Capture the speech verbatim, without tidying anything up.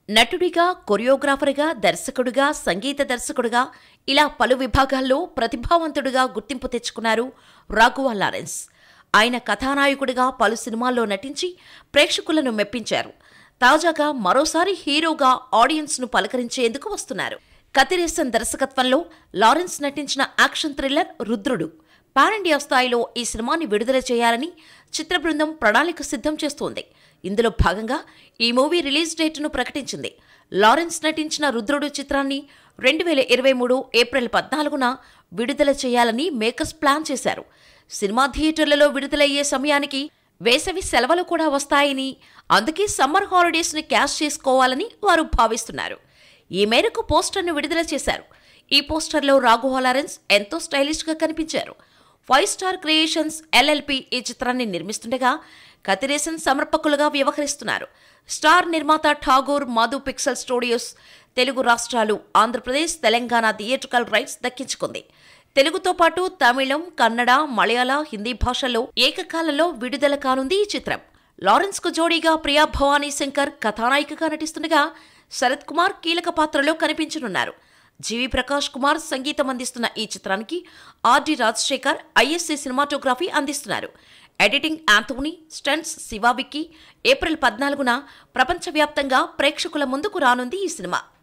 నటుడిగా, కొరియోగ్రాఫర్గా, దర్శకుడిగా, సంగీత దర్శకుడిగా ఇలా పలు విభాగాల్లో ప్రతిభావంతుడిగా గుర్తింపు తెచ్చుకున్నారు రాఘవ లారెన్స్. ఆయన కథానాయకుడిగా పలు సినిమాల్లో నటించి ప్రేక్షకులను మెప్పించారు. తాజాగా మరోసారి హీరోగా ఆడియన్స్ను పలకరించేందుకు వస్తున్నారు. కతిరేసన్ దర్శకత్వంలో లారెన్స్ నటించిన action thriller Rudhrudu pan India స్థాయిలో ఈ సినిమాని విడుదల చేయాలని చిత్ర బృందం ప్రణాళిక సిద్ధం చేస్తోంది. ఇందులో భాగంగా ఈ మూవీ రిలీజ్ డేట్ను ప్రకటించింది. లారెన్స్ నటించిన రుద్రుడు చిత్రాన్ని రెండు వేల ఇరవై మూడు ఏప్రిల్ పద్నాలుగున విడుదల చేయాలని మేకర్స్ ప్లాన్ చేశారు. సినిమా థియేటర్లలో విడుదలయ్యే సమయానికి వేసవి సెలవులు కూడా వస్తాయని, అందుకే సమ్మర్ హాలిడేస్ ని క్యాష్ చేసుకోవాలని వారు భావిస్తున్నారు. ఈ మేరకు పోస్టర్ను విడుదల చేశారు. ఈ పోస్టర్లో రాఘవ లారెన్స్ ఎంతో స్టైలిష్ గా కనిపించారు. ఫైవ్ స్టార్ క్రియేషన్స్ ఎల్ఎల్పి ఈ చిత్రాన్ని నిర్మిస్తుండగా కతిరేసన్ సమర్పకులుగా వ్యవహరిస్తున్నారు. స్టార్ నిర్మాత ఠాగూర్ మధు పిక్సెల్ స్టూడియోస్ తెలుగు రాష్ట్రాలు, ఆంధ్రప్రదేశ్, తెలంగాణ థియేట్రికల్ రైట్స్ దక్కించుకుంది. తెలుగుతో పాటు తమిళం, కన్నడ, మలయాళ, హిందీ భాషల్లో ఏకకాలంలో విడుదల కానుంది ఈ చిత్రం. లారెన్స్ కు జోడీగా ప్రియా భవానీ శంకర్ కథానాయికగా నటిస్తుండగా శరత్ కుమార్ కీలక పాత్రలో కనిపించనున్నారు. జీవి ప్రకాష్ కుమార్ సంగీతం అందిస్తున్న ఈ చిత్రానికి ఆర్డి రాజశేఖర్ ఐఎస్సీ సినిమాటోగ్రఫీ అందిస్తున్నారు. Editing Anthony, stunts Siva Vikki. April పద్నాలుగున ప్రపంచవ్యాప్తంగా ప్రేక్షకుల ముందుకు రానుంది ఈ సినిమా.